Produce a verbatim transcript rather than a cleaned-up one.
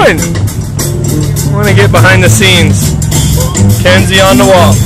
doing? I want to get behind the scenes. Kenzie on the wall.